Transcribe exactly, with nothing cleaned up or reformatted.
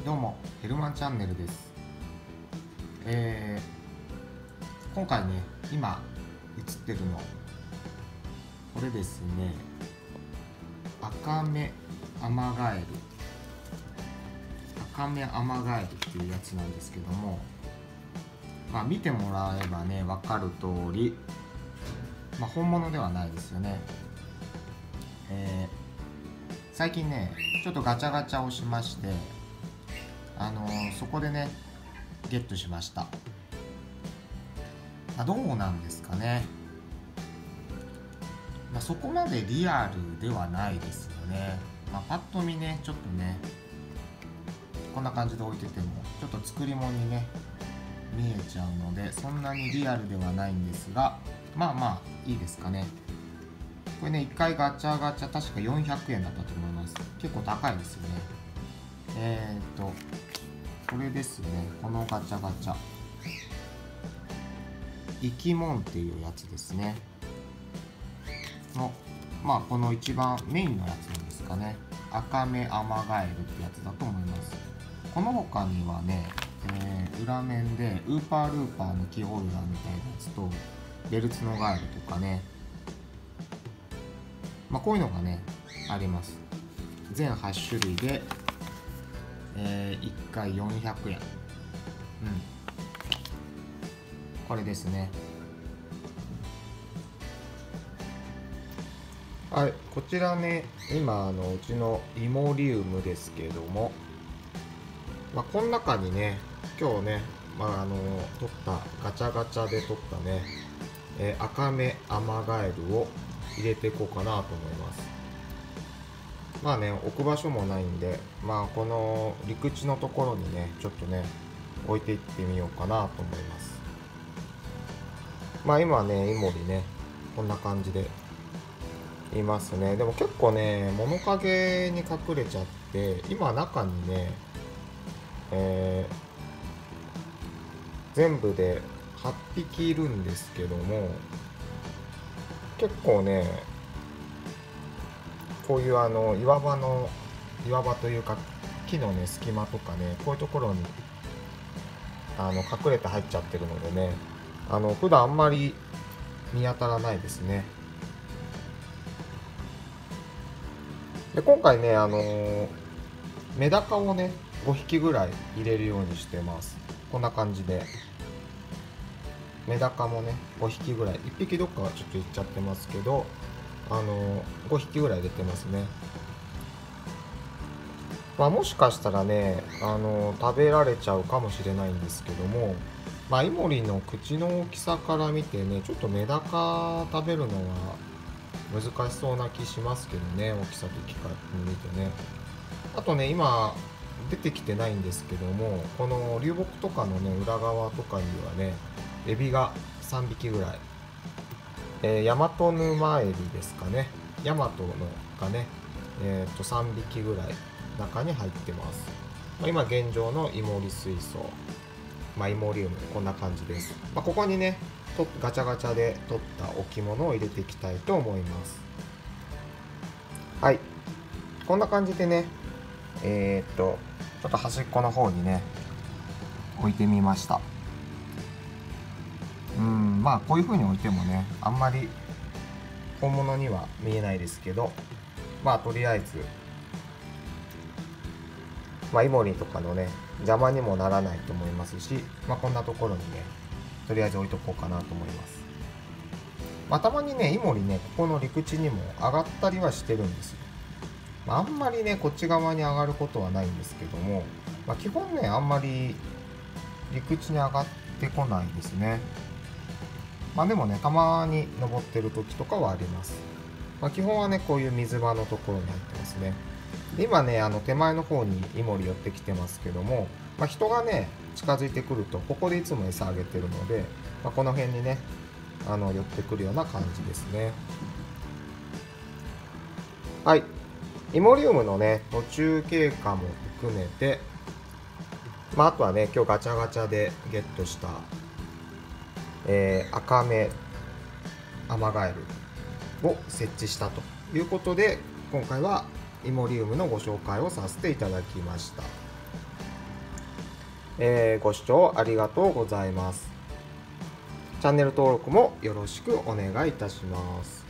どうもヘルマンチャンネルです。えー、今回ね今映ってるのこれですね、アカメアマガエルアカメアマガエルっていうやつなんですけども、まあ見てもらえばね分かる通り、まあ、本物ではないですよね。えー最近ねちょっとガチャガチャをしまして、あのー、そこでねゲットしました。あ、どうなんですかね、まあ、そこまでリアルではないですよね。まあ、パッと見ねちょっとねこんな感じで置いててもちょっと作り物にね見えちゃうので、そんなにリアルではないんですが、まあまあいいですかね。これねいっかいガチャガチャ確かよんひゃくえんだったと思います。結構高いですよね。えー、っとこれですね、このガチャガチャ生き物っていうやつですねの、まあこの一番メインのやつなんですかね、アカメアマガエルってやつだと思います。この他にはね、えー、裏面でウーパールーパーのキーホルダーみたいなやつとベルツノガエルとかね、まあ、こういうのがねあります。全はち種類で、えー、いっかいよんひゃくえん、うん、これですね。はい、こちらね今あのうちのイモリウムですけども、まあ、この中にね今日ね、まあ、あの取ったガチャガチャで取ったね、えー、アカメアマガエルを入れていこうかなと思います。まあね置く場所もないんで、まあこの陸地のところにねちょっとね置いていってみようかなと思います。まあ今ねイモリねこんな感じでいますね。でも結構ね物陰に隠れちゃって、今中にね、えー、全部ではっぴきいるんですけども、結構ねこういうあの岩場の岩場というか木のね隙間とかね、こういうところにあの隠れて入っちゃってるのでね、あの普段あんまり見当たらないですね。で今回ねあのー、メダカをねごひきぐらい入れるようにしてます。こんな感じでメダカもねごひきぐらい、いっぴきどっかはちょっといっちゃってますけど、あのー、ごひきぐらい入れてますね。まあ、もしかしたらね、あのー、食べられちゃうかもしれないんですけども、まあ、イモリの口の大きさから見てねちょっとメダカ食べるのは難しそうな気しますけどね、大きさ的に見てね。あとね今出てきてないんですけども、この流木とかのね裏側とかにはねエビがさんびきぐらい、えー、ヤマトヌマエビですかね、ヤマトのがね、えー、とさんびきぐらい中に入ってます。まあ、今現状のイモリ水槽、まあ、イモリウムこんな感じです。まあ、ここにねとガチャガチャで取った置物を入れていきたいと思います。はい、こんな感じでねえー、っとちょっと端っこの方にね置いてみました。うん、まあこういう風に置いてもねあんまり本物には見えないですけど、まあとりあえずまあイモリとかのね邪魔にもならないと思いますし、まあこんなところにねとりあえず置いとこうかなと思います。まあたまにねイモリねここの陸地にも上がったりはしてるんですよ。まあ、あんまりねこっち側に上がることはないんですけども、まあ、基本ねあんまり陸地に上がってこないですね。まあでもねたまに登ってる時とかはあります。まあ、基本はねこういう水場のところに入ってますね。で今ねあの手前の方にイモリ寄ってきてますけども、まあ、人がね近づいてくるとここでいつも餌あげてるので、まあ、この辺にねあの寄ってくるような感じですね。はい、イモリウムのね途中経過も含めて、まあ、あとはね今日ガチャガチャでゲットした、えー、アカメアマガエルを設置したということで、今回はイモリウムのご紹介をさせていただきました。 えーご視聴ありがとうございます。チャンネル登録もよろしくお願いいたします。